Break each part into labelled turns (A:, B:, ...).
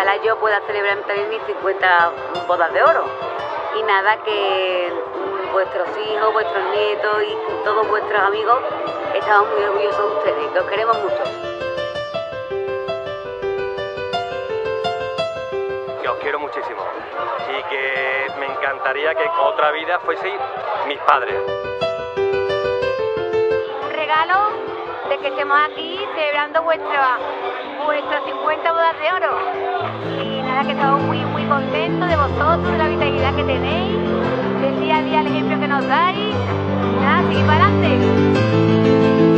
A: ojalá yo pueda celebrar también mis 50 bodas de oro. Y nada, que vuestros hijos, vuestros nietos y todos vuestros amigos estamos muy orgullosos de ustedes, que os queremos mucho.
B: Que os quiero muchísimo y que me encantaría que otra vida fueseis mis padres.
C: Un regalo de que estemos aquí celebrando vuestras 50 bodas de oro. Y nada, que estamos muy contentos de vosotros, de la vitalidad que tenéis, del día a día, el ejemplo que nos dais. Y nada, seguir para adelante.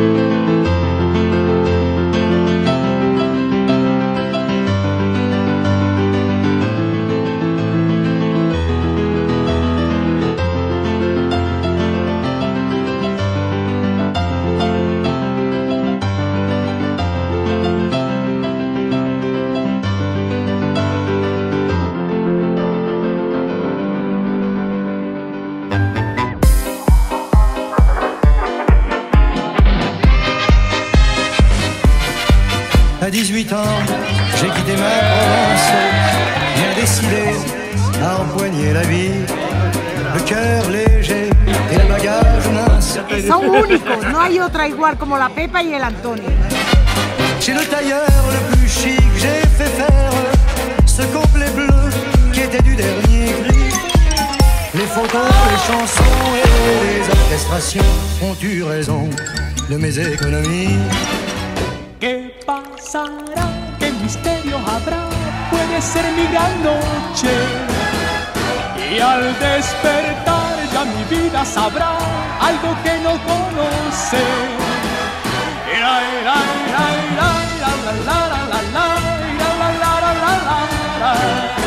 D: À 18 ans, j'ai quitté ma Provence, bien décidé à empoigner la vie, le cœur léger et le bagage mince.
E: Son únicos, no hay otra igual como la Pepa y el Antonio.
D: Chez le tailleur le plus chic, j'ai fait faire ce complet bleu qui était du dernier cri. Les photos, les chansons et les orchestrations ont eu raison de mes économies.
F: ¿Qué pasará? ¿Qué misterios habrá? Puede ser mi gran noche. Y al despertar ya mi vida sabrá algo que no conoce. La la la la la la la la la la la la la la.